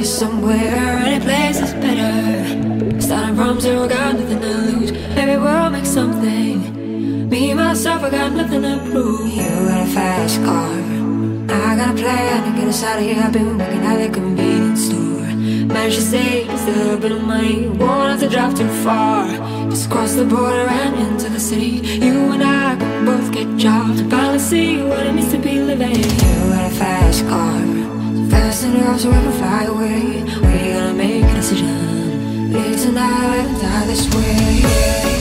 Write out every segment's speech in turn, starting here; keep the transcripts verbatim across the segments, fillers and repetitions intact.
be somewhere, any place is better. Starting from zero, got nothing to lose. Maybe we'll make something. Me, myself, I got nothing to prove. You got a fast car, I got a plan to get us out of here. I've been working at the convenience store. Managed to save just a little bit of money. Won't have to drive too far. Just cross the border and into the city. You and I can both get jobs and finally see what it means to be living. You got a fast car, so fast enough so we can fly away. We're gonna make a decision. Live tonight and die this way.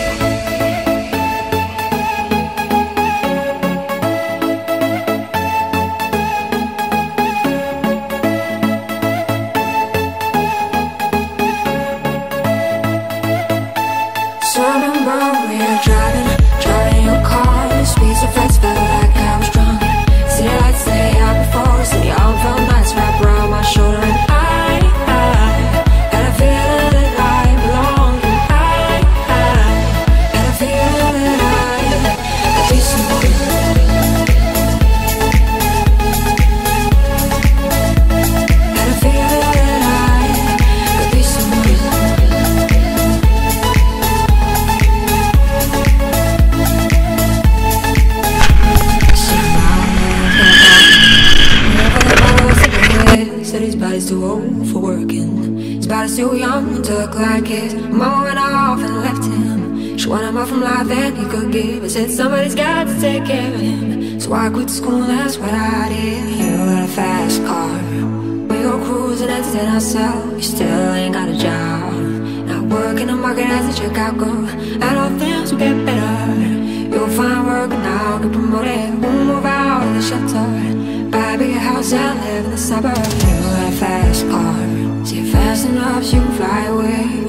Too old for working. His body's too young to look like his. Mama went off and left him. She wanted more from life than he could give. I said somebody's got to take care of him, so I quit school, that's what I did. You got a fast car, we go cruising, entertain ourselves. You still ain't got a job, not working the market as a checkout girl. And all things will get better. You'll find work and I'll get promoted. We'll move out of the shelter, buy a bigger house and live in the suburbs. You got a fast car, so you're fast enough so you can fly away.